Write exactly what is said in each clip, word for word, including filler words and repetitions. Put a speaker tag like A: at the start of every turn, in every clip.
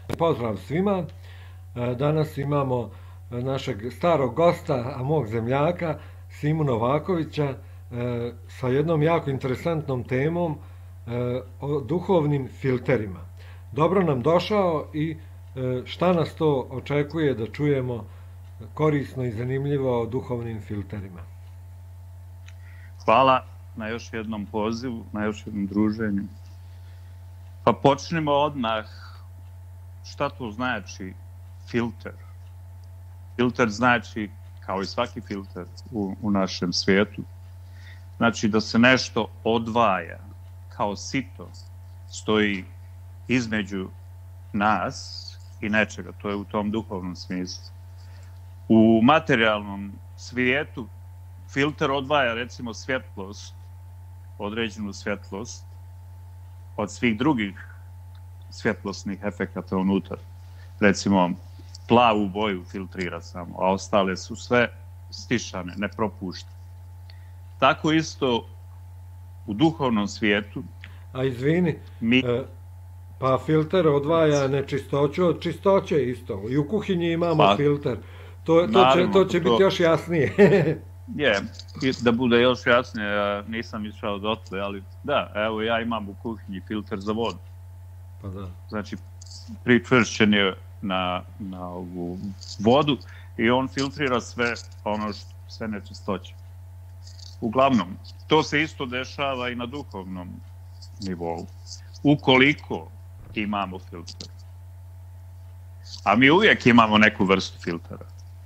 A: Pozdrav svima. Danas imamo našeg starog gosta, a mog zemljaka, Simu Novakovića, sa jednom jako interesantnom temom o duhovnim filterima. Dobro nam došao i šta nas to očekuje da čujemo korisno i zanimljivo o duhovnim filterima.
B: Hvala na još jednom pozivu, na još jednom druženju. Pa počnimo odmah. Šta to znači filter? Filter znači, kao i svaki filter u, u našem svijetu, znači da se nešto odvaja, kao sito stoji između nas i nečega, to je u tom duhovnom smislu. U materijalnom svijetu filter odvaja recimo svjetlost, određenu svjetlost od svih drugih svjetlosnih efekata unutar. Recimo, plavu boju filtrira samo, a ostale su sve stišane, ne propušta. Tako isto u duhovnom svijetu.
A: A izvini,
B: mi...
A: pa filter odvaja nečistoću od čistoće isto. I u kuhinji imamo pa, filter. To, to
B: naravno,
A: će, to će
B: to...
A: biti još jasnije.
B: Je, da bude još jasnije, ja nisam išao dotle, ali da, evo ja imam u kuhinji filter za vodu.
A: Pa da.
B: Znači, pričvršćen je na, na ovu vodu i on filtrira sve ono što, sve nečistoće. Uglavnom, to se isto dešava i na duhovnom nivou. Ukoliko imamo filter. A mi uvijek imamo neku vrstu filtera.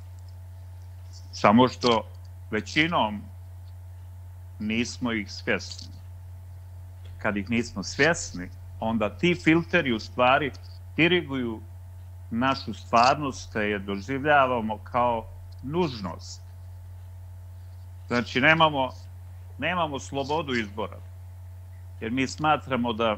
B: Samo što većinom nismo ih svjesni. Kad ih nismo svjesni, onda ti filteri u stvari diriguju našu stvarnost, je doživljavamo kao nužnost. Znači, nemamo, nemamo slobodu izbora. Jer mi smatramo da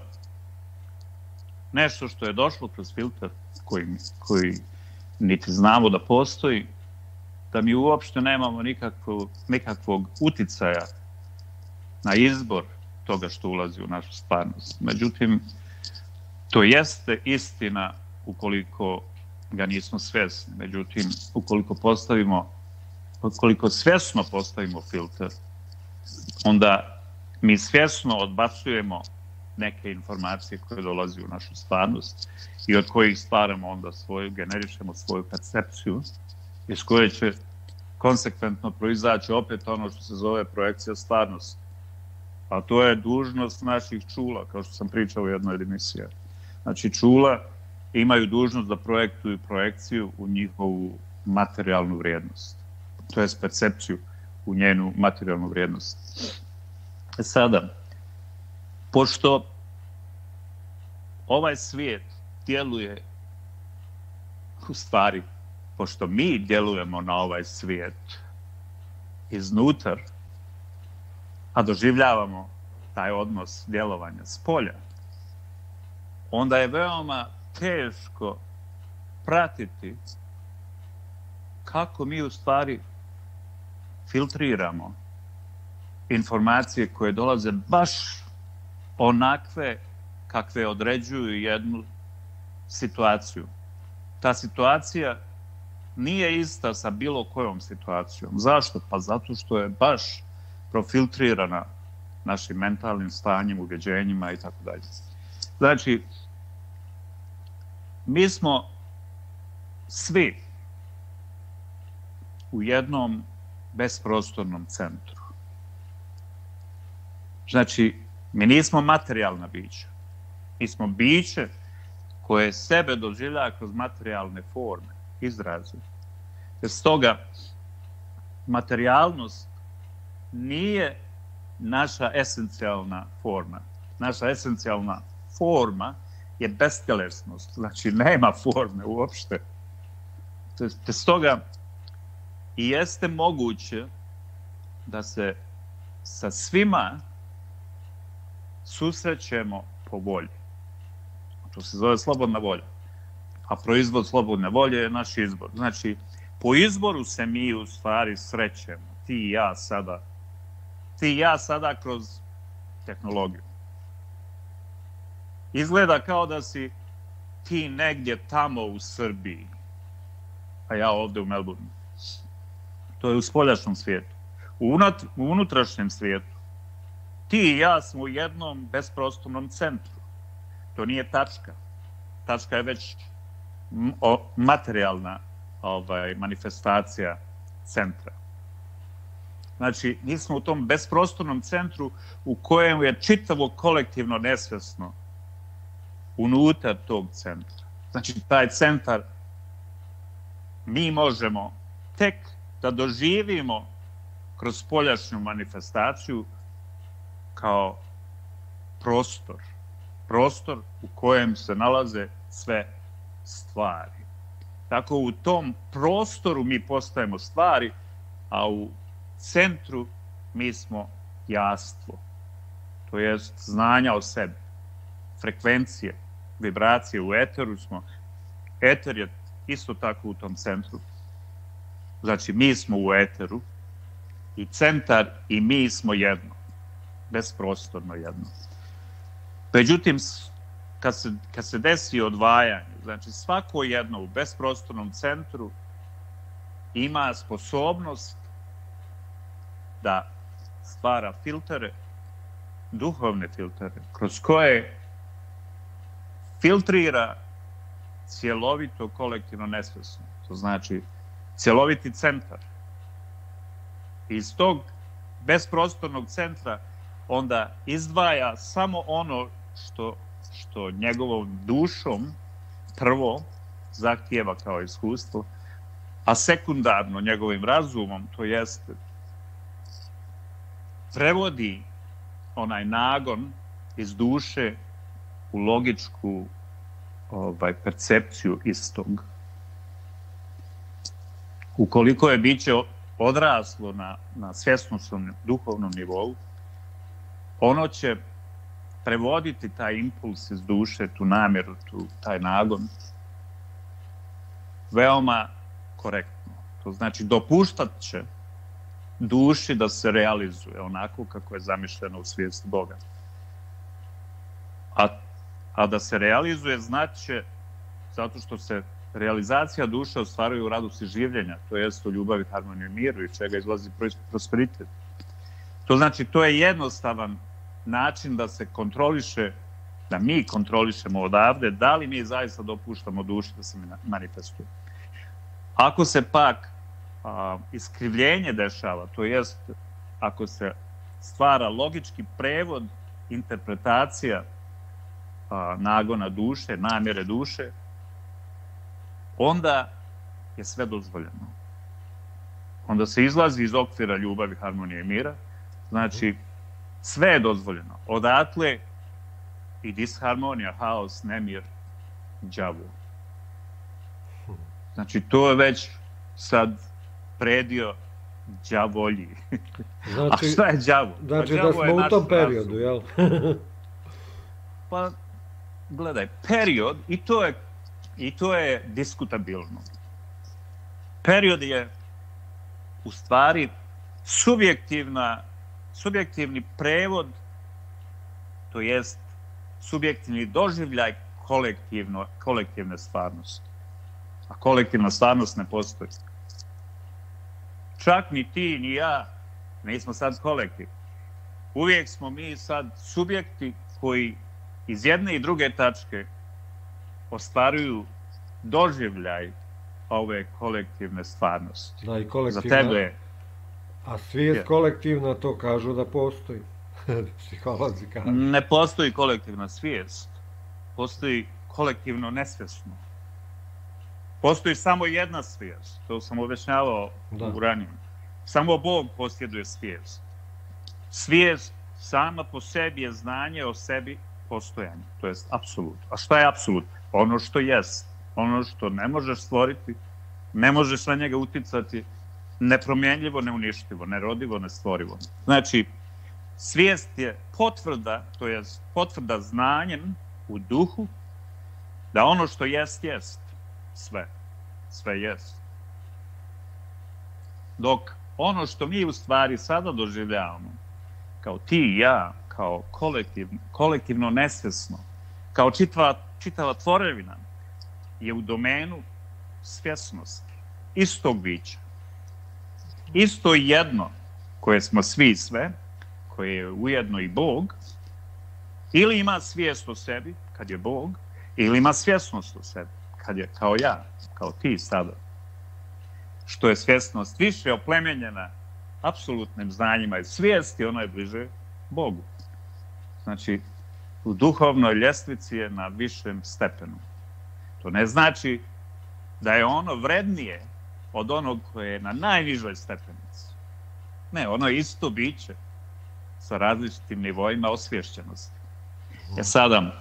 B: nešto što je došlo kroz filter, koji, koji niti znamo da postoji, da mi uopšte nemamo nikakvog, nikakvog uticaja na izbor toga što ulazi u našu stvarnost. Međutim, to jeste istina ukoliko ga nismo svjesni. Međutim, ukoliko postavimo, ukoliko svjesno postavimo filter, onda mi svjesno odbacujemo neke informacije koje dolazi u našu stvarnost i od kojih stvaramo onda svoju, generišemo svoju percepciju, iz koje će konsekventno proizaći opet ono što se zove projekcija stvarnosti. A to je dužnost naših čula, kao što sam pričao u jednoj od emisija. Znači, čula imaju dužnost da projektuju projekciju u njihovu materijalnu vrijednost. To je percepciju u njenu materijalnu vrijednost. Sada, pošto ovaj svijet djeluje, u stvari, pošto mi djelujemo na ovaj svijet iznutar, a doživljavamo taj odnos djelovanja s polja, onda je veoma teško pratiti kako mi u stvari filtriramo informacije koje dolaze baš onakve kakve određuju jednu situaciju. Ta situacija nije ista sa bilo kojom situacijom. Zašto? Pa zato što je baš profiltrirana našim mentalnim stanjem, ubjeđenjima i tako dalje. Znači, mi smo svi u jednom besprostornom centru. Znači, mi nismo materijalna bića. Mi smo biće koje sebe doživlja kroz materijalne forme, izraze. Jer stoga, materijalnost nije naša esencijalna forma. Naša esencijalna forma je bestjelesnost, znači nema forme uopšte. Te stoga i jeste moguće da se sa svima susrećemo po volji. To se zove slobodna volja. A proizvod slobodne volje je naš izbor. Znači, po izboru se mi u stvari srećemo. Ti i ja sada. Ti i ja sada kroz tehnologiju. Izgleda kao da si ti negdje tamo u Srbiji, a ja ovdje u Melbourneu. To je u spoljašnjem svijetu. U, unat, u unutrašnjem svijetu ti i ja smo u jednom besprostornom centru. To nije tačka. Tačka je već materijalna ovaj, manifestacija centra. Znači, mi smo u tom besprostornom centru u kojem je čitavo kolektivno nesvjesno unutar tog centra. Znači, taj centar mi možemo tek da doživimo kroz spoljašnju manifestaciju kao prostor. Prostor u kojem se nalaze sve stvari. Tako u tom prostoru mi postajemo stvari, a u centru mi smo jastvo. To jest znanja o sebi. Frekvencije, vibracije u eteru smo. Eter je isto tako u tom centru. Znači, mi smo u eteru i centar i mi smo jedno. Besprostorno jedno. Međutim, kad se, kad se desi odvajanje, znači svako jedno u besprostornom centru ima sposobnost da stvara filtere, duhovne filtere, kroz koje filtrira cjelovito kolektivno nesvjesno. To znači cjeloviti centar. Iz tog besprostornog centra onda izdvaja samo ono što, što njegovom dušom prvo zahtijeva kao iskustvo, a sekundarno njegovim razumom, to jest prevodi onaj nagon iz duše u logičku ovaj, percepciju istog. Ukoliko je biće odraslo na, na svjesnostnom duhovnom nivou, ono će prevoditi taj impuls iz duše, tu namjeru, tu, taj nagon, veoma korektno. To znači dopuštat će duši da se realizuje onako kako je zamišljeno u svijesti Boga. A, a da se realizuje znači zato što se realizacija duše ostvaruje u radosti življenja, to jest u ljubavi, harmoniju i miru, iz čega izlazi prosperitet. To znači, to je jednostavan način da se kontroliše, da mi kontrolišemo odavde, da li mi zaista dopuštamo duši da se manifestuje. Ako se pak a, iskrivljenje dešava, to jest ako se stvara logički prevod, interpretacija a, nagona duše, namjere duše, onda je sve dozvoljeno. Onda se izlazi iz okvira ljubavi, harmonije i mira. Znači, sve je dozvoljeno. Odatle i disharmonija, haos, nemir, đavo. Znači, to je već sad predio đavolji.
A: Znači,
B: a šta je đavo?
A: Znači pa da smo u tom periodu, jel?
B: Pa, gledaj, period, i to je I to je diskutabilno. Period je u stvari subjektivna, subjektivni prevod, to jest subjektivni doživljaj kolektivno, kolektivne stvarnosti. A kolektivna stvarnost ne postoji. Čak ni ti, ni ja nismo sad kolektiv. Uvijek smo mi sad subjekti koji iz jedne i druge tačke ostvaruju doživljaj ove kolektivne stvarnosti.
A: Da, i kolektivna,
B: za tebe.
A: A svijest je. Kolektivna to kažu da postoji. Psiholozi kažu.
B: Ne postoji kolektivna svijest. Postoji kolektivno nesvjesno. Postoji samo jedna svijest. To sam objašnjavao u ranijem. Samo Bog posjeduje svijest. Svijest sama po sebi je znanje o sebi, postojanje. To jest apsolut. A šta je apsolut? Ono što jest. Ono što ne možeš stvoriti, ne možeš na njega uticati, nepromjenljivo, neuništivo, nerodivo, nestvorivo. Znači, svijest je potvrda, to je potvrda znanjem u duhu, da ono što jest, jest. Sve. Sve jest. Dok ono što mi u stvari sada doživljavamo, kao ti i ja, kao kolektivno, kolektivno nesvjesno, kao čitava, čitava tvorevina, je u domenu svjesnosti istog bića. Isto jedno koje smo svi i sve, koje je ujedno i Bog, ili ima svijest o sebi, kad je Bog, ili ima svjesnost o sebi, kad je kao ja, kao ti sada. Što je svjesnost više oplemenjena apsolutnim znanjima i svijesti, ono je bliže Bogu. Znači, u duhovnoj ljestvici je na višem stepenu. To ne znači da je ono vrednije od onog koje je na najnižoj stepenici. Ne, ono je isto biće sa različitim nivoima osviješćenosti. Ja sada,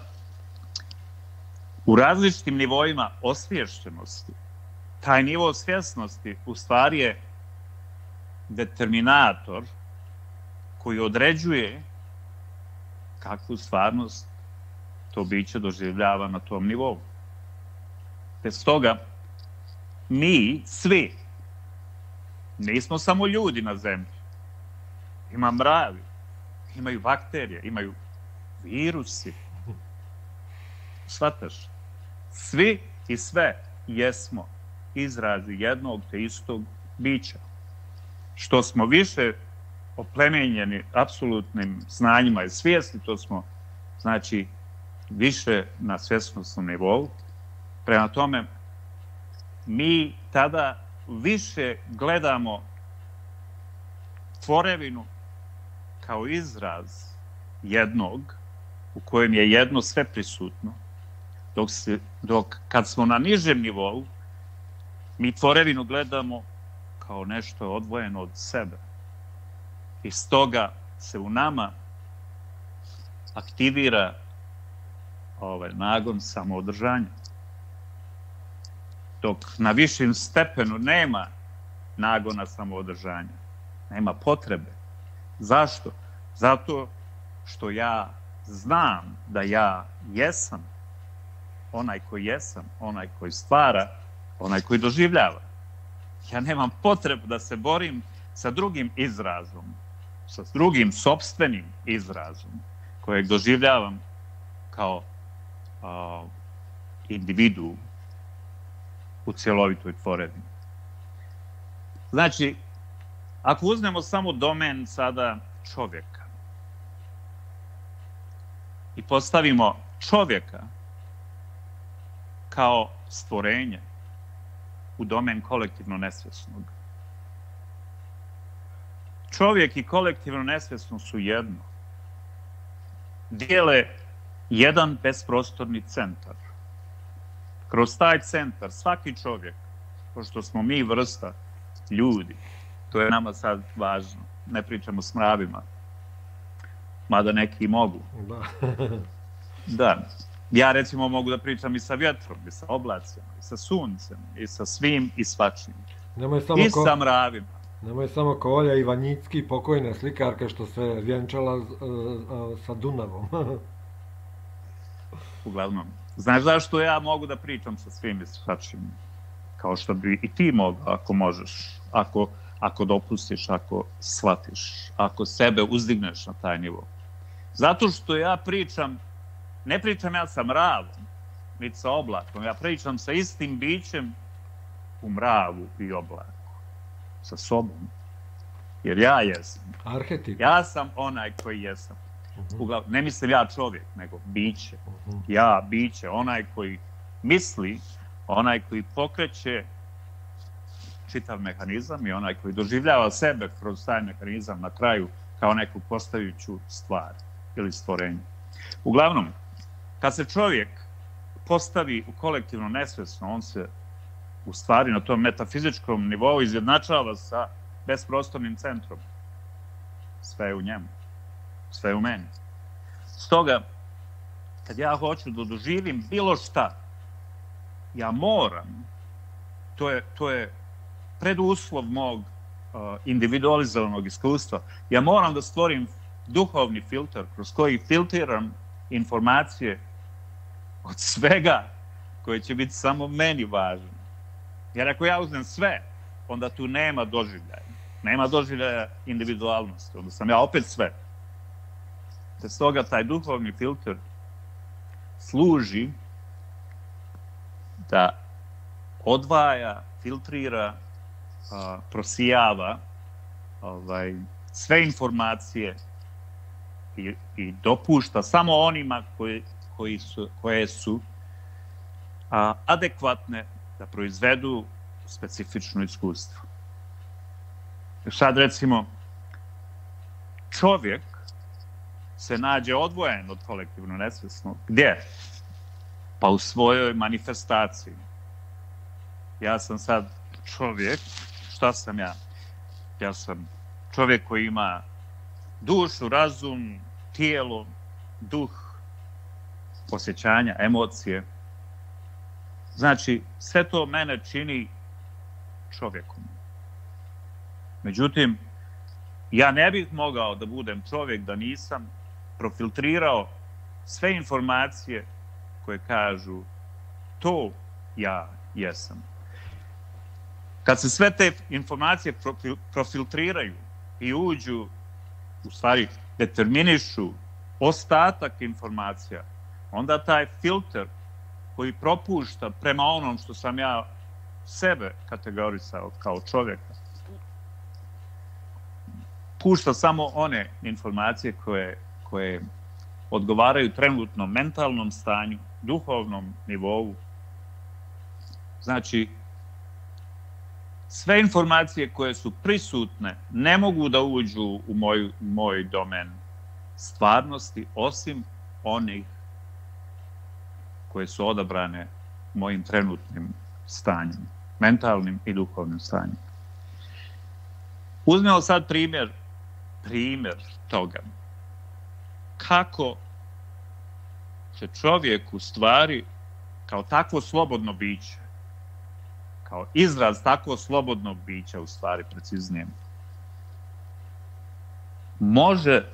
B: u različitim nivoima osviješćenosti, taj nivo svjesnosti u stvari je determinator koji određuje kakvu stvarnost to biće doživljava na tom nivou. Bez toga, mi svi, nismo samo ljudi na zemlji, ima mravi, imaju bakterije, imaju virusi. Shvataš? Svi i sve jesmo izrazi jednog te istog bića. Što smo više oplemenjeni apsolutnim znanjima i svijesti, to smo, znači, više na svjesnostnom nivou. Prema tome, mi tada više gledamo tvorevinu kao izraz jednog u kojem je jedno sve prisutno, dok, se, dok kad smo na nižem nivou, mi tvorevinu gledamo kao nešto odvojeno od sebe. I stoga se u nama aktivira ovaj nagon samoodržanja. Dok na višem stepenu nema nagona samoodržanja, nema potrebe. Zašto? Zato što ja znam da ja jesam onaj koji jesam, onaj koji stvara, onaj koji doživljava. Ja nemam potrebu da se borim sa drugim izrazom, sa drugim sopstvenim izrazom, kojeg doživljavam kao uh, individu u cjelovitoj tvorevini. Znači, ako uzmemo samo domen sada čovjeka i postavimo čovjeka kao stvorenje u domen kolektivno nesvjesnog. Čovjek i kolektivno nesvjesno su jedno. Dijele jedan besprostorni centar. Kroz taj centar svaki čovjek, pošto smo mi vrsta ljudi, to je nama sad važno, ne pričamo s mravima, mada neki mogu.
A: Da.
B: Da. Ja recimo mogu da pričam i sa vjetrom, i sa oblacima, i sa suncem, i sa svim i svačim. I ko... sa mravima.
A: Nemoj samo ko Olja Ivanjicki, pokojna slikarka što se vjenčala uh, uh, sa Dunavom.
B: Uglavnom. Znaš zašto ja mogu da pričam sa svim i svačim? Kao što bi i ti mogao, ako možeš, ako, ako dopustiš, ako shvatiš, ako sebe uzdigneš na taj nivo. Zato što ja pričam, ne pričam ja sa mravom, niti sa oblakom, ja pričam sa istim bićem u mravu i oblaku. Sa sobom. Jer ja jesam.
A: Arhetip.
B: Ja sam onaj koji jesam.
A: Uh-huh.
B: Uglavnom, ne mislim ja čovjek, nego biće.
A: Uh-huh.
B: Ja, biće, onaj koji misli, onaj koji pokreće čitav mehanizam i onaj koji doživljava sebe kroz taj mehanizam na kraju kao neku postajuću stvar ili stvorenje. Uglavnom, kad se čovjek postavi u kolektivno nesvjesno, on se u stvari na tom metafizičkom nivou izjednačava sa besprostornim centrom. Sve je u njemu. Sve je u meni. Stoga, kad ja hoću da doživim bilo šta, ja moram, to je, to je preduslov mog uh, individualizovanog iskustva, ja moram da stvorim duhovni filter kroz koji filtriram informacije od svega koje će biti samo meni važno. Jer ako ja uzmem sve, onda tu nema doživljaja. Nema doživljaja individualnosti. Onda sam ja opet sve. Te stoga taj duhovni filter služi da odvaja, filtrira, a, prosijava ovaj, sve informacije i, i dopušta samo onima koji, koji su, koje su a, adekvatne da proizvedu specifično iskustvo. Sad recimo, čovjek se nađe odvojen od kolektivno nesvjesnog. Gdje? Pa u svojoj manifestaciji. Ja sam sad čovjek, šta sam ja? Ja sam čovjek koji ima dušu, razum, tijelo, duh, osjećanja, emocije. Znači, sve to mene čini čovjekom. Međutim, ja ne bih mogao da budem čovjek da nisam profiltrirao sve informacije koje kažu to ja jesam. Kad se sve te informacije profiltriraju i uđu, u stvari determinišu ostatak informacija, onda taj filter koji propušta prema onom što sam ja sebe kategorisao kao čovjeka, pušta samo one informacije koje, koje odgovaraju trenutnom mentalnom stanju, duhovnom nivou. Znači, sve informacije koje su prisutne ne mogu da uđu u moj, moj domen stvarnosti, osim onih koje su odabrane mojim trenutnim stanjem, mentalnim i duhovnim stanjem. Uzmemo sad primjer, primjer toga. Kako će čovjek u stvari kao takvo slobodno biće, kao izraz takvo slobodnog bića, u stvari preciznije, može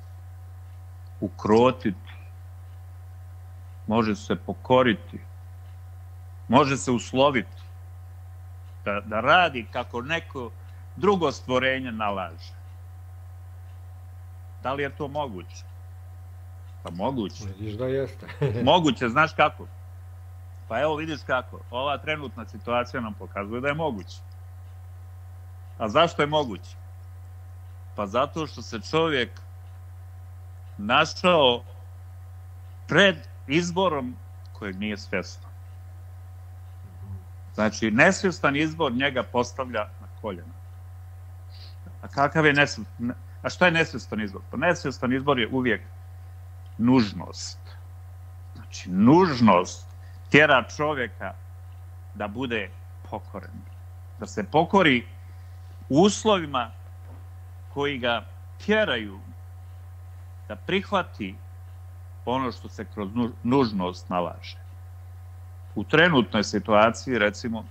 B: ukrotiti, može se pokoriti, može se usloviti da, da radi kako neko drugo stvorenje nalaže. Da li je to moguće? Pa moguće.
A: Vidiš da jeste.
B: Moguće, znaš kako? Pa evo vidiš kako. Ova trenutna situacija nam pokazuje da je moguće. A zašto je moguće? Pa zato što se čovjek našao pred izborom kojeg nije svjestan. Znači, nesvjestan izbor njega postavlja na koljena. A kakav je nesvjestan? A šta je nesvjestan izbor? Pa nesvjestan izbor je uvijek nužnost. Znači, nužnost tjera čovjeka da bude pokoren. Da se pokori uslovima koji ga tjeraju da prihvati ono što se kroz nužnost nalaže. U trenutnoj situaciji, recimo,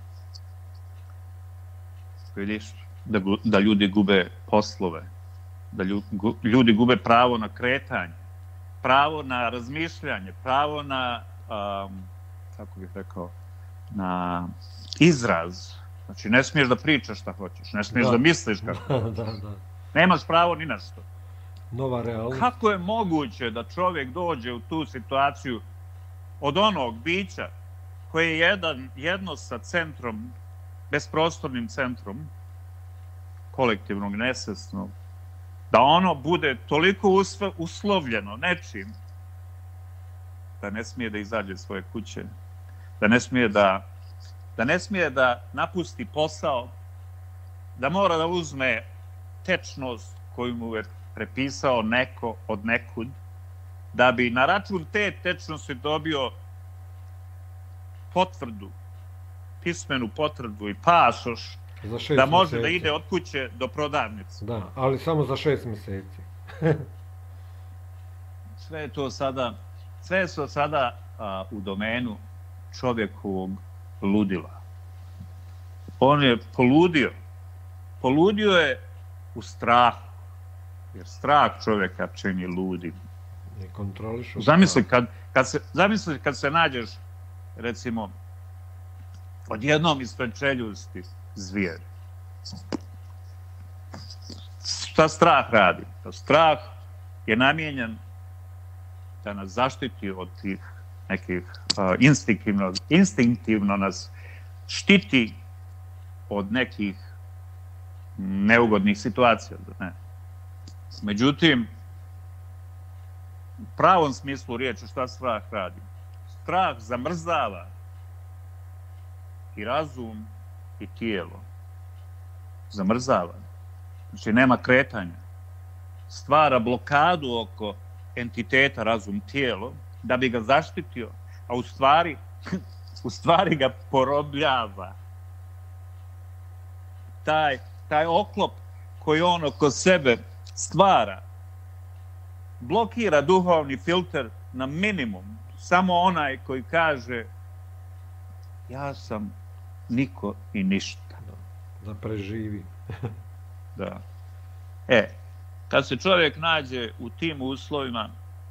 B: vidiš da, da ljudi gube poslove, da ljudi gube pravo na kretanje, pravo na razmišljanje, pravo na, um, kako bih rekao, na izraz. Znači, ne smiješ da pričaš šta hoćeš, ne smiješ da, da misliš kako hoćeš. Da, da. Nemaš pravo ni na što.
A: Nova realnost.
B: Kako je moguće da čovjek dođe u tu situaciju od onog bića koji je jedan, jedno sa centrom, besprostornim centrom, kolektivnog, nesvjesnog, da ono bude toliko usve, uslovljeno nečim da ne smije da izađe iz svoje kuće, da ne smije da, da ne smije da napusti posao, da mora da uzme tečnost koju mu je prepisao neko od nekud, da bi na račun te tečnosti dobio potvrdu, pismenu potvrdu i pasoš, da može mjeseci. Da ide od kuće do prodavnice.
A: Da, ali samo za šest mjeseci.
B: Sve je to sada, sve je to sada a, u domenu čovjekovog ludila. On je poludio. Poludio je u strahu. Jer strah čovjeka čini ludim.
A: Ne kontrolišu.
B: Zamisli kad, kad se, zamisli kad se nađeš, recimo, odjednom ispred čeljusti zvijeri. Šta strah radi? Strah je namijenjen da nas zaštiti od tih nekih uh, instinktivno, instinktivno nas štiti od nekih neugodnih situacija. Ne? Međutim, u pravom smislu riječi šta strah radi? Strah zamrzava i razum i tijelo. Zamrzava. Znači nema kretanja. Stvara blokadu oko entiteta razum tijelo da bi ga zaštitio, a u stvari, u stvari ga porobljava. Taj, taj oklop koji on oko sebe stvara blokira duhovni filter na minimum. Samo onaj koji kaže ja sam niko i ništa.
A: Da preživi.
B: Da. E, kad se čovjek nađe u tim uslovima,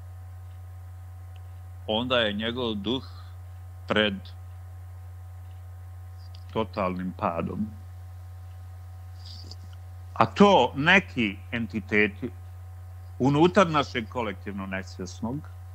B: onda je njegov duh pred totalnim padom. A to neki entiteti unutar našeg kolektivno nesvjesnog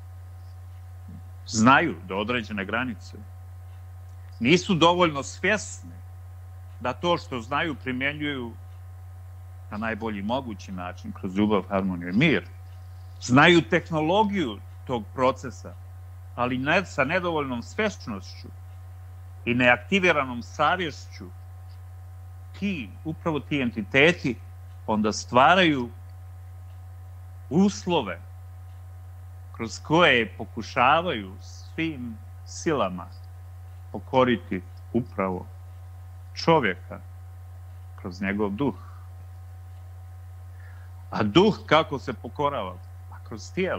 B: znaju do određene granice. Nisu dovoljno svjesni da to što znaju primjenjuju na najbolji mogući način, kroz ljubav, harmoniju i mir. Znaju tehnologiju tog procesa, ali ne sa nedovoljnom svjesnošću i neaktiviranom savješću. Ti, upravo ti entiteti, onda stvaraju uslove kroz koje pokušavaju svim silama pokoriti upravo čovjeka kroz njegov duh. A duh kako se pokorava? Pa kroz tijelo.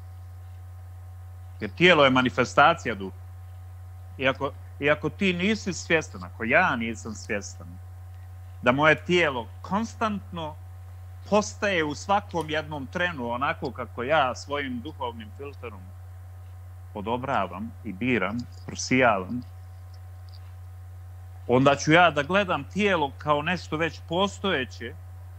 B: Jer tijelo je manifestacija duha. Iako, iako ti nisi svjestan, ako ja nisam svjestan, da moje tijelo konstantno postaje u svakom jednom trenu onako kako ja svojim duhovnim filterom odobravam i biram, prosijavam, onda ću ja da gledam tijelo kao nešto već postojeće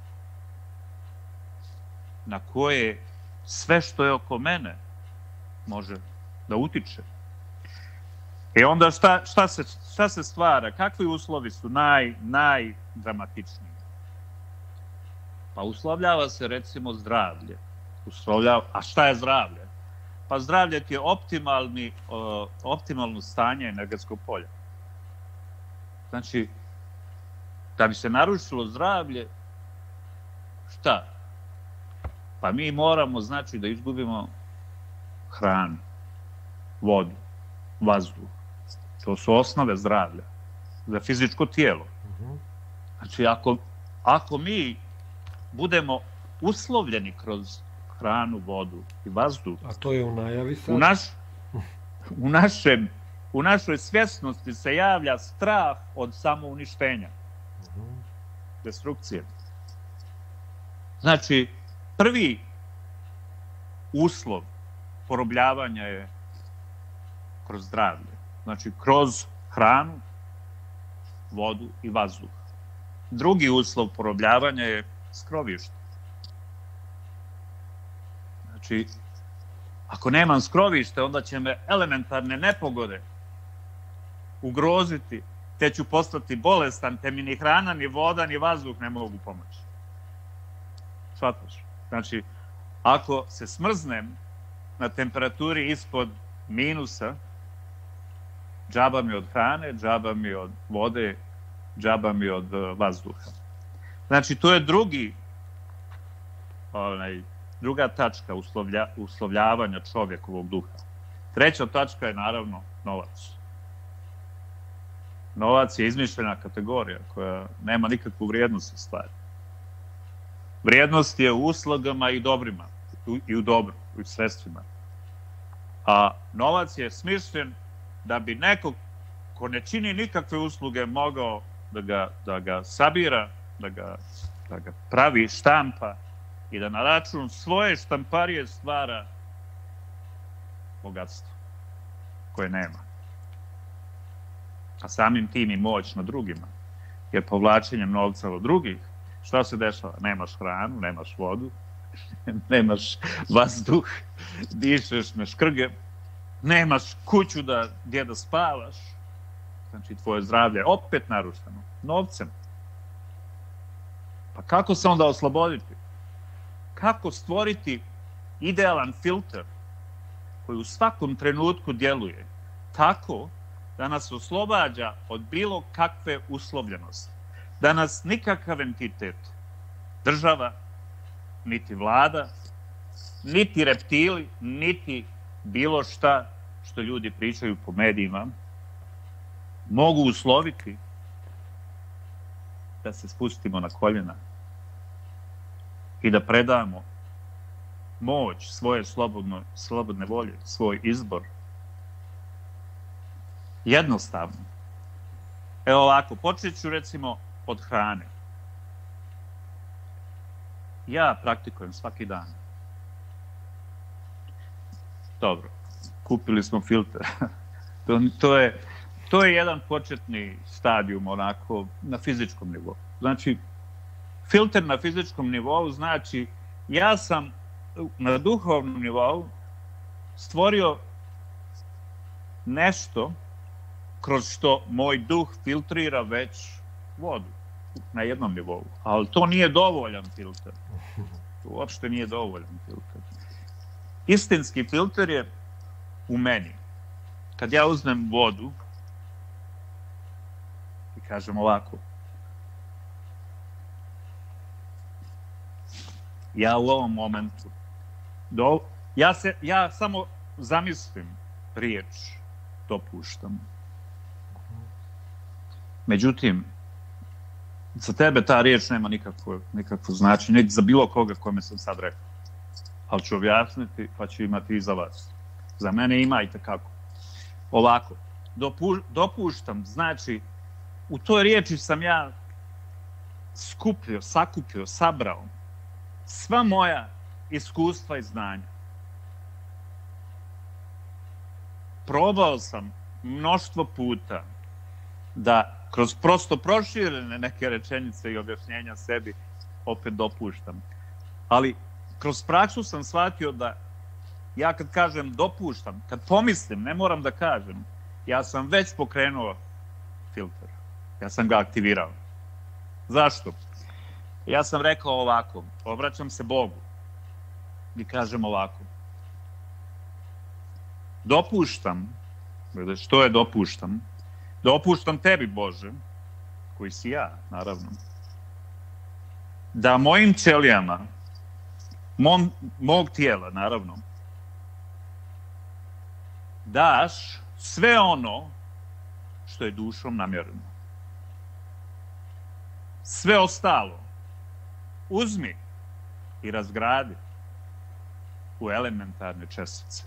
B: na koje sve što je oko mene može da utiče. I onda šta, šta, se, šta se stvara? Kakvi uslovi su naj, najdramatičniji? Pa uslovljava se recimo zdravlje. Uslovljava, a šta je zdravlje? Pa zdravlje ti je optimalni, uh, optimalno stanje energetskog polja. Znači, da bi se narušilo zdravlje, šta? Pa mi moramo, znači, da izgubimo hranu, vodu, vazduh. To su osnove zdravlja za fizičko tijelo. Znači, ako, ako mi budemo uslovljeni kroz hranu, vodu i vazduh,
A: a to je u najavi sad?
B: U, naš, u, našem, u našoj svjesnosti se javlja strah od samouništenja, uh-huh. destrukcije. Znači, prvi uslov porobljavanja je kroz zdravlje. Znači, kroz hranu, vodu i vazduh. Drugi uslov porobljavanja je skrovište. Znači, ako nemam skrovište, onda će me elementarne nepogode ugroziti, te ću postati bolestan, te mi ni hrana, ni voda, ni vazduh ne mogu pomoći. Shvataš? Znači, ako se smrznem na temperaturi ispod minusa, džaba mi od hrane, džaba mi od vode, džaba mi od vazduha. Znači, to je drugi, onaj, druga tačka uslovlja, uslovljavanja čovjekovog duha. Treća tačka je naravno novac. Novac je izmišljena kategorija koja nema nikakvu vrijednost u stvari. Vrijednost je u uslugama i dobrima, i u dobru, i u sredstvima. A novac je smišljen da bi neko ko ne čini nikakve usluge mogao da ga, da ga sabira, da ga, da ga pravi, štampa i da na račun svoje štamparije stvara bogatstvo koje nema. A samim tim i moć na drugima. Jer povlačenjem novca od drugih, šta se dešava? Nemaš hranu, nemaš vodu, nemaš vazduh, dišeš na škrge nemaš kuću da, gdje da spavaš, znači tvoje zdravlje je opet narušeno, novcem. Pa kako se onda osloboditi? Kako stvoriti idealan filter koji u svakom trenutku djeluje tako da nas oslobađa od bilo kakve uslovljenosti, da nas nikakav entitet, država, niti vlada, niti reptili, niti bilo šta što ljudi pričaju po medijima, mogu usloviti da se spustimo na koljena i da predamo moć svoje slobodno, slobodne volje, svoj izbor. Jednostavno. Evo ovako, počet ću recimo od hrane. Ja praktikujem svaki dan. Dobro, kupili smo filter. to, to, je, to je jedan početni stadijum onako na fizičkom nivou. Znači, filter na fizičkom nivou znači ja sam na duhovnom nivou stvorio nešto kroz što moj duh filtrira već vodu na jednom nivou. Ali to nije dovoljan filter. To uopšte nije dovoljan filter. Istinski filter je u meni. Kad ja uzmem vodu i kažem ovako, ja u ovom momentu do, ja, se, ja samo zamislim riječ dopuštam. Međutim, za tebe ta riječ nema nikakvo, nikakvo značenje, niti za bilo koga kome sam sad rekao. Ali ću objasniti, pa ću imati i za vas. Za mene ima i takako. Ovako, dopu, dopuštam, znači, u toj riječi sam ja skupio, sakupio, sabrao sva moja iskustva i znanja. Probao sam mnoštvo puta da kroz prosto proširene neke rečenice i objašnjenja sebi opet dopuštam. Ali kroz praksu sam shvatio da ja kad kažem dopuštam, kad pomislim, ne moram da kažem, ja sam već pokrenuo filter. Ja sam ga aktivirao. Zašto? Ja sam rekao ovako, obraćam se Bogu i kažem ovako. Dopuštam, što je dopuštam? Dopuštam tebi, Bože, koji si ja, naravno, da mojim ćelijama, mom, mog tijela, naravno, daš sve ono što je dušom namjereno. Sve ostalo uzmi i razgradi u elementarne čestice,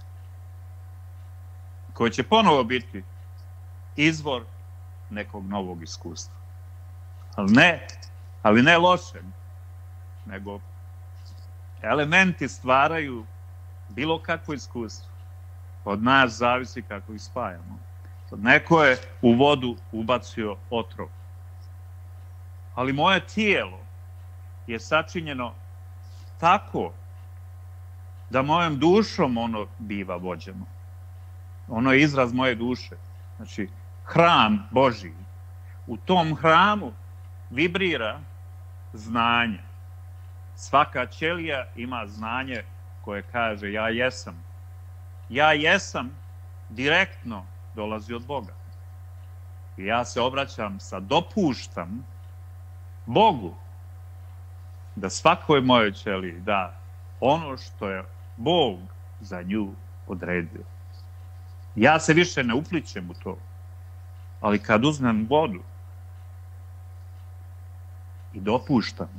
B: koje će ponovo biti izvor nekog novog iskustva. Ali ne, ali ne lošeg, nego elementi stvaraju bilo kakvo iskustvo. Od nas zavisi kako ih spajamo. Neko je u vodu ubacio otrov. Ali moje tijelo je sačinjeno tako da mojom dušom ono biva vođeno. Ono je izraz moje duše. Znači, hram Božji. U tom hramu vibrira znanje. Svaka ćelija ima znanje koje kaže ja jesam. Ja jesam direktno dolazi od Boga. I ja se obraćam sa dopuštam Bogu da svakoj mojoj ćeliji da ono što je Bog za nju odredio. Ja se više ne uplićem u to. Ali kad uzmem vodu i dopuštam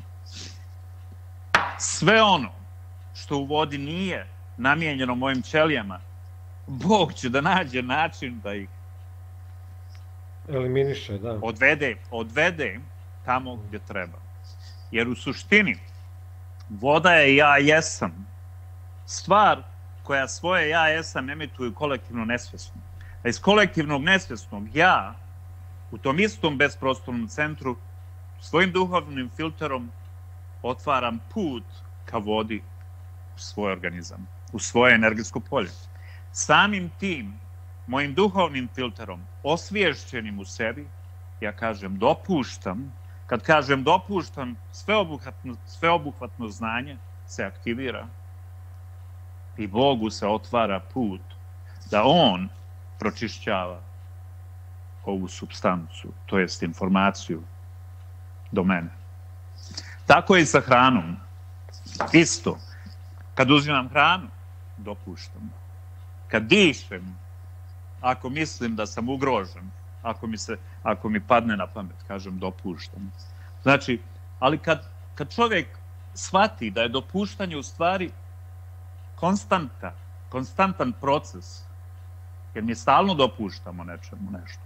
B: sve ono što u vodi nije namijenjeno mojim ćelijama, Bog će da nađe način da ih
A: eliminiše, da.
B: Odvede, odvede tamo gdje treba. Jer u suštini voda je ja jesam. Stvar koja svoje ja jesam emituju kolektivno nesvjesno. A iz kolektivnog nesvjesnog ja u tom istom bezprostornom centru svojim duhovnim filterom otvaram put ka vodi u svoj organizam, u svoje energetsko polje. samim tim, mojim duhovnim filterom, osviješćenim u sebi, ja kažem dopuštam, kad kažem dopuštam, sveobuhvatno, sveobuhvatno znanje se aktivira i Bogu se otvara put da on pročišćava ovu supstancu, to jest informaciju do mene. Tako je i sa hranom. Isto. Kad uzimam hranu, dopuštam. Kad dišem, ako mislim da sam ugrožen, ako mi, se, ako mi padne na pamet, kažem dopuštam. Znači, ali kad, kad čovjek shvati da je dopuštanje u stvari konstanta, konstantan proces, jer mi stalno dopuštamo nečemu nešto,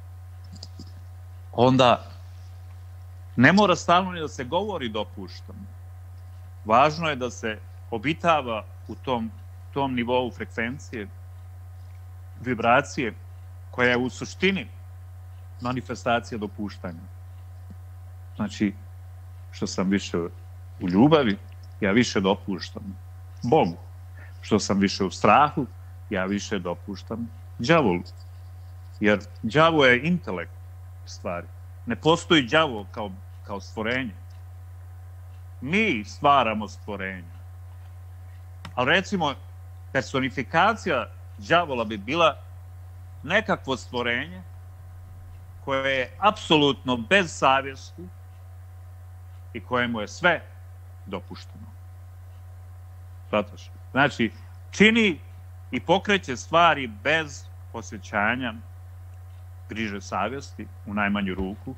B: onda ne mora stalno ni da se govori dopuštam. Važno je da se obitava u tom, tom nivou frekvencije, vibracije, koja je u suštini manifestacija dopuštanja. Znači, što sam više u ljubavi, ja više dopuštam Bogu. Što sam više u strahu, ja više dopuštam đavolu. Jer đavo je intelekt stvari. Ne postoji đavo kao, kao stvorenje. Mi stvaramo stvorenje. Ali recimo, personifikacija đavola bi bila nekakvo stvorenje koje je apsolutno bez savjesti i kojemu je sve dopušteno. Shvataš? Znači, čini i pokreće stvari bez osjećanja griže savjesti u najmanju ruku,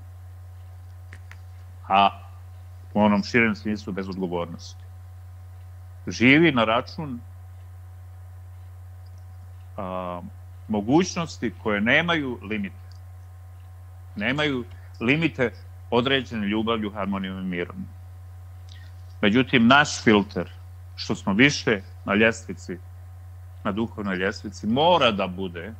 B: a u onom širem smislu bez odgovornosti. Živi na račun a, mogućnosti koje nemaju limite. Nemaju limite određene ljubavlju, harmonijom i mirom. Međutim, naš filter, što smo više na ljestvici, na duhovnoj ljestvici, mora da bude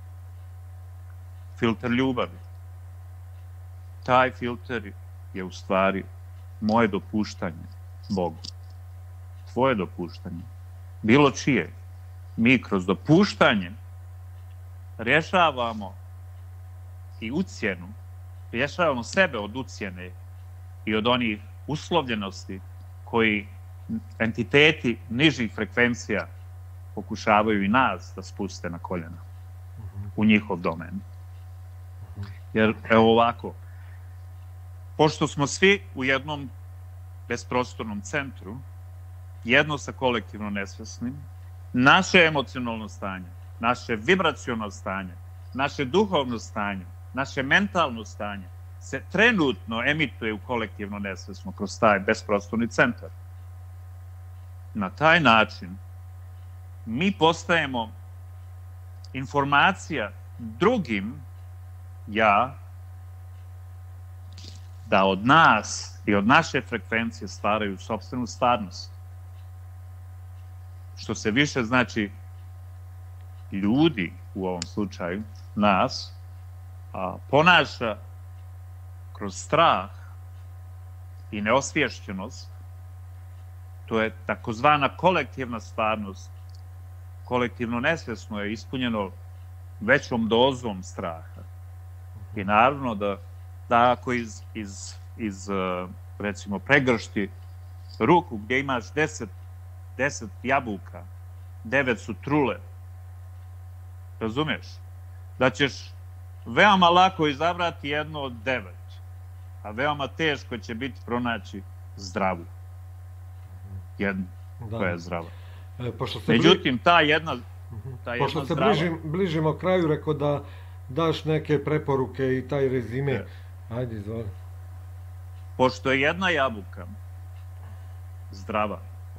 B: filter ljubavi. Taj filter je u stvari moje dopuštanje Bogu. Tvoje dopuštanje. Bilo čije. Mi kroz dopuštanje rješavamo i ucjenu, rješavamo sebe od ucjene i od onih uslovljenosti koji entiteti nižih frekvencija pokušavaju i nas da spuste na koljena u njihov domen. Jer, evo ovako, pošto smo svi u jednom besprostornom centru, jedno sa kolektivno nesvjesnim, naše emocionalno stanje, naše vibracionalno stanje, naše duhovno stanje, naše mentalno stanje se trenutno emituje u kolektivno nesvjesno kroz taj besprostorni centar. Na taj način mi postajemo informacija drugim ja da od nas i od naše frekvencije stvaraju sopstvenu stvarnost. Što se više znači ljudi u ovom slučaju, nas, a, ponaša kroz strah i neosviješćenost, to je takozvana kolektivna stvarnost, kolektivno nesvjesno je ispunjeno većom dozom straha. I naravno da, da ako iz, iz, iz recimo pregršti ruku gdje imaš deset, deset jabuka, devet su trule, razumiješ? Da ćeš veoma lako izabrati jedno od devet, a veoma teško će biti pronaći zdravu. Jednu koja je zdrava.
A: E, pošto se
B: Međutim, ta jedna, ta
A: pošto
B: jedna
A: se
B: zdrava...
A: bližim, bližimo kraju, rekao da daš neke preporuke i taj rezime. Je. Ajde, izvoli.
B: Pošto je jedna jabuka zdrava,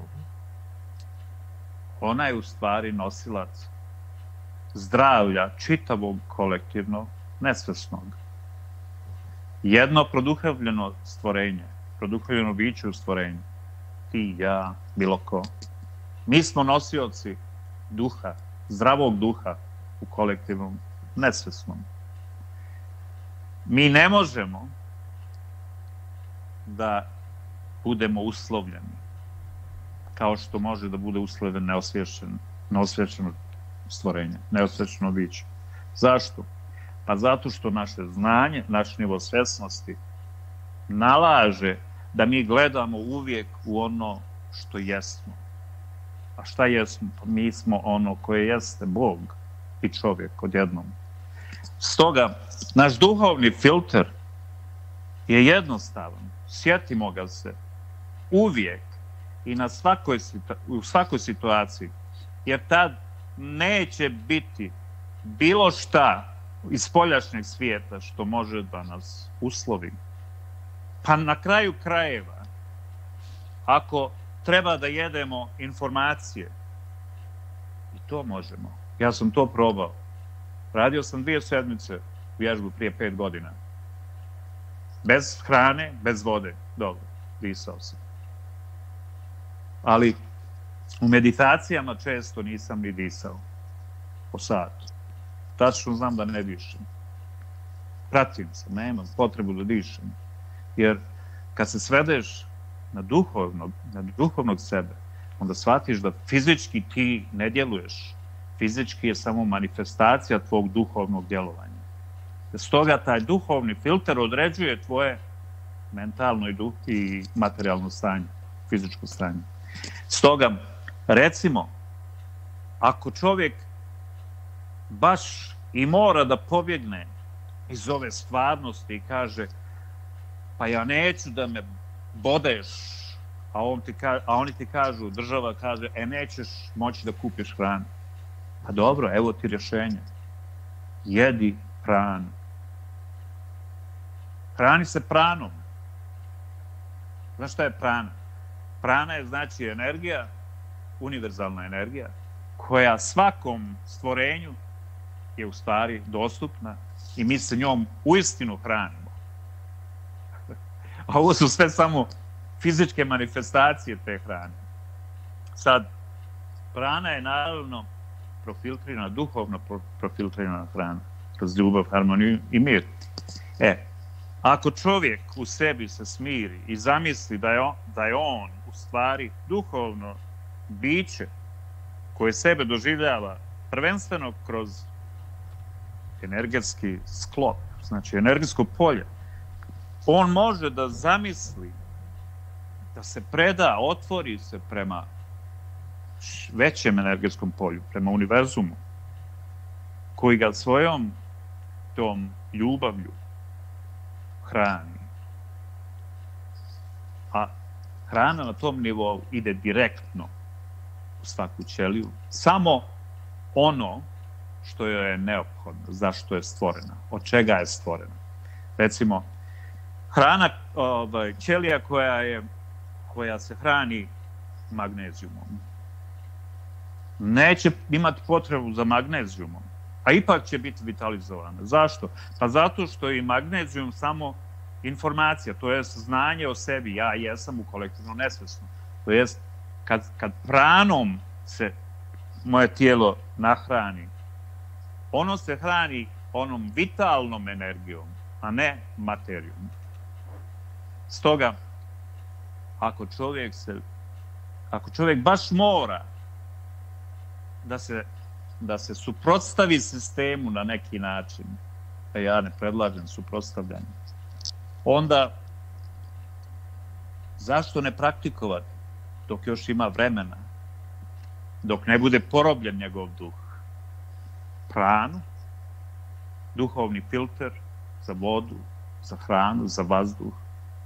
B: ona je u stvari nosilac zdravlja čitavog kolektivno nesvjesnog. Jedno produhovljeno stvorenje, produhovljeno biće u stvorenju, ti, ja, bilo ko. Mi smo nosioci duha, zdravog duha u kolektivnom nesvjesnom. Mi ne možemo da budemo uslovljeni kao što može da bude uslovljen neosvješćeno, neosvješćeno stvorenje, neosjećeno biće. Zašto? Pa zato što naše znanje, naš nivo svjesnosti nalaže da mi gledamo uvijek u ono što jesmo. A šta jesmo? Pa mi smo ono koje jeste Bog i čovjek odjednom. Stoga, naš duhovni filter je jednostavan. Sjetimo ga se uvijek i na svakoj, u svakoj situaciji. Jer tad neće biti bilo šta iz spoljašnjeg svijeta što može da nas uslovi. Pa na kraju krajeva, ako treba da jedemo informacije, i to možemo. Ja sam to probao. Radio sam dvije sedmice vježbu prije pet godina. Bez hrane, bez vode. Dobro, disao sam. Ali u meditacijama često nisam ni disao. Po satu. Tačno znam da ne dišem. Pratim se, nemam potrebu da dišem. Jer kad se svedeš na duhovnog, na duhovnog sebe, onda shvatiš da fizički ti ne djeluješ. Fizički je samo manifestacija tvog duhovnog djelovanja. Stoga taj duhovni filter određuje tvoje mentalno i, duh, i materijalno stanje, fizičko stanje. Stoga, recimo, ako čovjek baš i mora da pobjegne iz ove stvarnosti i kaže pa ja neću da me bodeš, a, on ti ka, a oni ti kažu, država kaže, e nećeš moći da kupiš hranu. Pa dobro, evo ti rješenje. Jedi pranu. Hrani se pranom. Znaš šta je prana? Prana je znači energija, univerzalna energija, koja svakom stvorenju je u stvari dostupna i mi se njom uistinu hranimo. A ovo su sve samo fizičke manifestacije te hrane. Sad, prana je naravno profiltrirana, duhovno profiltrirana hrana, kroz ljubav, harmoniju i mir. E, ako čovjek u sebi se smiri i zamisli da je on, da je on u stvari duhovno biće koje sebe doživljava prvenstveno kroz energetski sklop, znači energetsko polje, on može da zamisli, da se preda, otvori se prema većem energetskom polju, prema univerzumu, koji ga svojom tom ljubavlju hrani. A hrana na tom nivou ide direktno u svaku ćeliju. Samo ono što joj je neophodno, zašto je stvorena, od čega je stvorena. Recimo, hrana, ovaj, ćelija koja, je, koja se hrani magnezijumom, neće imati potrebu za magnezijumom, a ipak će biti vitalizovana. Zašto? Pa zato što je magnezijum samo informacija, to je znanje o sebi, ja jesam u kolektivno nesvjesno. To jest, kad, kad pranom se moje tijelo nahrani, ono se hrani onom vitalnom energijom, a ne materijom. Stoga, ako čovjek se, ako čovjek baš mora da se, da se suprotstavi sistemu na neki način, a ja ne predlažem suprotstavljanje, onda zašto ne praktikovati dok još ima vremena, dok ne bude porobljen njegov duh? Pranu, duhovni filter za vodu, za hranu, za vazduh.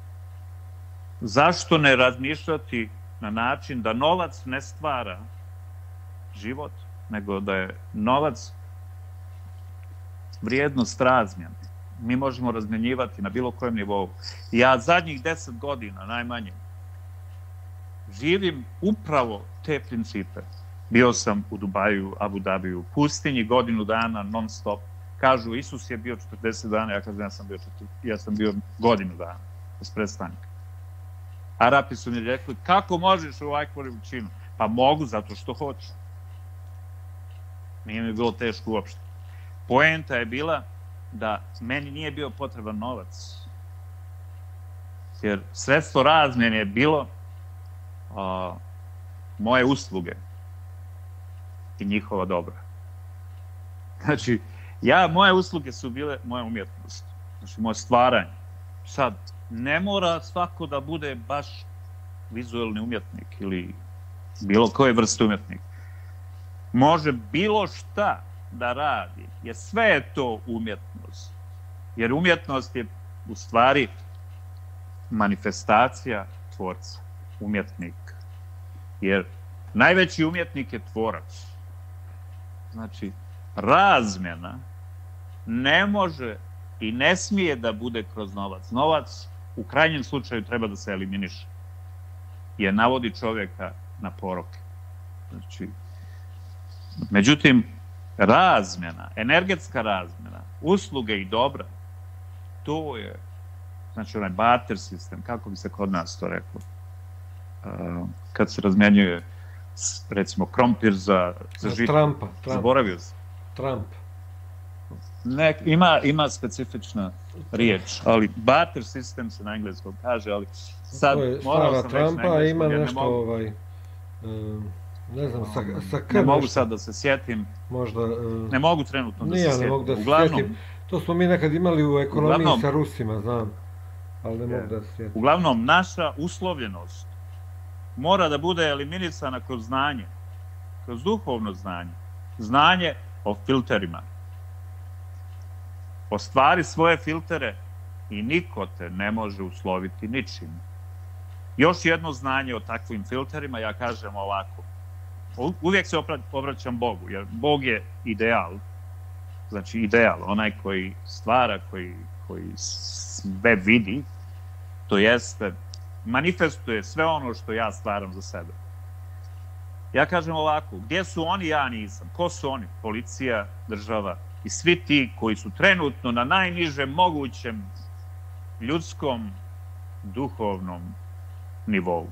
B: Zašto ne razmišljati na način da novac ne stvara život, nego da je novac vrijednost razmjene. Mi možemo razmjenjivati na bilo kojem nivou. Ja zadnjih deset godina, najmanje, živim upravo te principe. Bio sam u Dubaju, Abu Dhabiju, pustinji godinu dana non stop. Kažu, Isus je bio četrdeset dana, ja kažem, ja sam bio, ja sam bio godinu dana, bez prestanka. Arapi su mi rekli, kako možeš u ovakvu veličinu? Pa mogu, zato što hoću. Nije mi bilo teško uopšte. Poenta je bila da meni nije bio potreban novac. Jer sredstvo razmjene je bilo a, moje usluge i njihova dobra. Znači, ja, moje usluge su bile moja umjetnost. Znači, moje stvaranje. Sad, ne mora svako da bude baš vizualni umjetnik ili bilo koje vrste umjetnik. Može bilo šta da radi, jer sve je to umjetnost. Jer umjetnost je u stvari manifestacija tvorca, umjetnika. Jer najveći umjetnik je tvorac. Znači, razmjena ne može i ne smije da bude kroz novac. Novac u krajnjem slučaju treba da se eliminiše, jer navodi čovjeka na poroke. Znači, međutim, razmjena, energetska razmjena, usluge i dobra, to je, znači, onaj barter sistem, kako bi se kod nas to reklo, kad se razmjenjuje, recimo, krompir za, za žito.
A: Trumpa.
B: Zaboravio sam.
A: Trump.
B: Ne, ima, ima specifična riječ, ali barter sistem se na engleskom kaže, ali sad morao sam
A: Trumpa,
B: reći na engleskom,
A: ima
B: jer
A: nešto,
B: ne mogu,
A: ovaj, um, ne znam, sa, sa K
B: ne mogu
A: nešto,
B: sad da se sjetim,
A: možda, um,
B: ne mogu trenutno da se
A: nije,
B: sjetim.
A: ne mogu da se
B: Uglavnom,
A: sjetim. To smo mi nekad imali u ekonomiji
B: uglavnom,
A: sa Rusima, znam, ali ne
B: je,
A: mogu da se sjetim.
B: Uglavnom, naša uslovljenost mora da bude eliminisana kroz znanje, kroz duhovno znanje, znanje o filterima. Ostvari svoje filtere i niko te ne može usloviti ničim. Još jedno znanje o takvim filterima, ja kažem ovako. Uvijek se obraćam Bogu, jer Bog je ideal. Znači ideal, onaj koji stvara, koji, koji sve vidi, to jeste, manifestuje sve ono što ja stvaram za sebe. Ja kažem ovako, gdje su oni, ja nisam. Ko su oni? Policija, država i svi ti koji su trenutno na najnižem mogućem ljudskom, duhovnom nivou.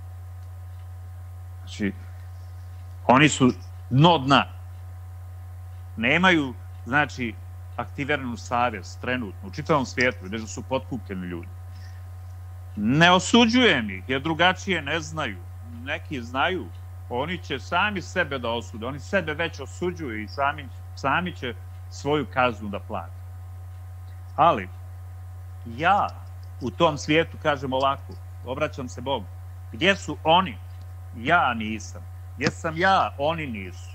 B: Znači, oni su dno dna. Nemaju, znači, aktiviranu savjest trenutno u čitavom svijetu, gdje su potkupljeni ljudi. Ne osuđujem ih, jer drugačije ne znaju. Neki znaju. Oni će sami sebe da osude. Oni sebe već osuđuju i sami, sami će svoju kaznu da plati. Ali, ja u tom svijetu kažem ovako, obraćam se Bogu. Gdje su oni? Ja nisam. Gdje sam ja? Oni nisu.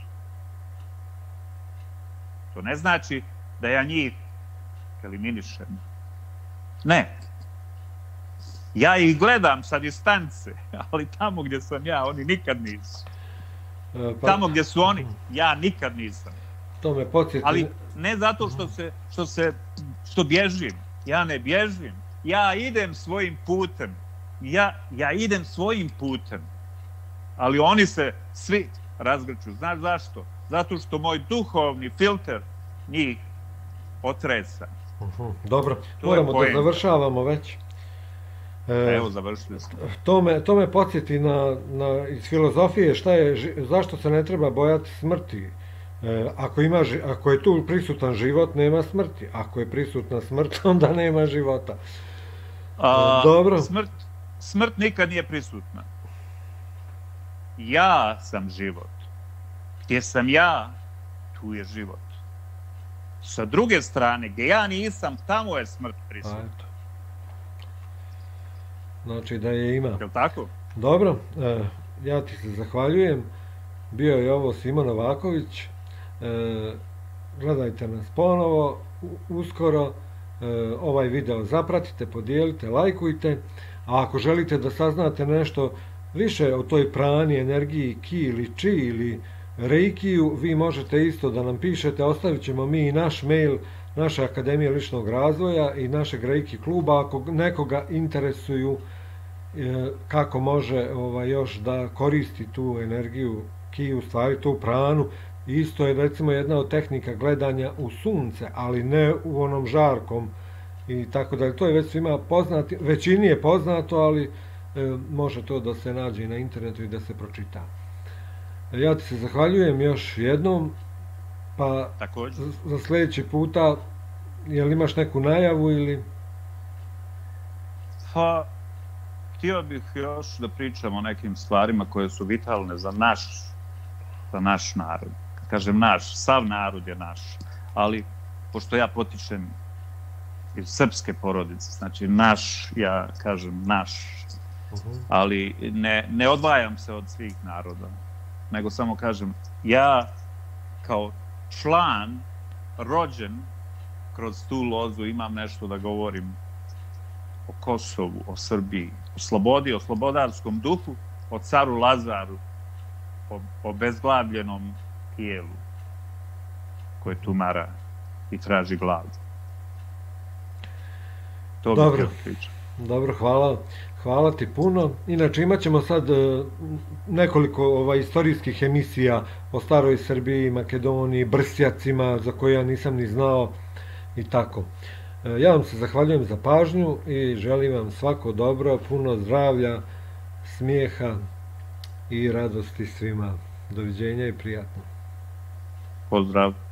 B: To ne znači da ja njih eliminišem. Ne. Ja ih gledam sa distance, ali tamo gdje sam ja, oni nikad nisu.
A: E, pa,
B: tamo gdje su oni, ja nikad nisam.
A: To me podsjeti.
B: Ali ne zato što se, što se, što bježim. Ja ne bježim. Ja idem svojim putem. Ja, ja idem svojim putem. Ali oni se svi razgrču. Znaš zašto? Zato što moj duhovni filter njih otresa.
A: Uh-huh. Dobro,
B: to
A: moramo da završavamo već.
B: E, Evo, završili smo.
A: To me, to me podsjeti na, na, iz filozofije šta je, zašto se ne treba bojati smrti. E, ako, ima, ako je tu prisutan život, nema smrti. Ako je prisutna smrt, onda nema života.
B: A,
A: Dobro.
B: Smrt, smrt nikad nije prisutna. Ja sam život. Gdje sam ja, tu je život. Sa druge strane, gdje ja nisam, tamo je smrt prisutna.
A: Znači da je ima.
B: Je li tako?
A: Dobro, e, ja ti se zahvaljujem. Bio je ovo Simo Novaković. E, gledajte nas ponovo, uskoro. E, ovaj video zapratite, podijelite, lajkujte. A ako želite da saznate nešto više o toj prani, energiji, ki ili či ili reikiju, vi možete isto da nam pišete. Ostavit ćemo mi i naš mail naše Akademije ličnog razvoja i našeg reiki kluba ako nekoga interesuju e, kako može ovaj, još da koristi tu energiju ki, u stvari tu pranu. Isto je recimo jedna od tehnika gledanja u sunce, ali ne u onom žarkom i tako da to je već svima poznato, većini je poznato, ali e, može to da se nađe na internetu i da se pročita. E, ja ti se zahvaljujem još jednom, pa
B: također
A: za sljedeći puta, jel imaš neku najavu ili?
B: Pa, htio bih još da pričam o nekim stvarima koje su vitalne za naš, za naš narod. Kad kažem naš, sav narod je naš, ali pošto ja potičem iz srpske porodice, znači naš, ja kažem naš, ali ne, ne odvajam se od svih naroda, nego samo kažem, ja kao član, rođen kroz tu lozu, imam nešto da govorim o Kosovu, o Srbiji, o slobodi, o slobodarskom duhu, o caru Lazaru, o obezglavljenom tijelu koje tumara i traži glavu. To
A: Dobro, dobro, hvala. Hvala ti puno. Inače, imat ćemo sad nekoliko ovaj, istorijskih emisija o staroj Srbiji, Makedoniji, Brsjacima, za koje ja nisam ni znao i tako. Ja vam se zahvaljujem za pažnju i želim vam svako dobro, puno zdravlja, smijeha i radosti svima. Doviđenja i prijatno.
B: Pozdrav.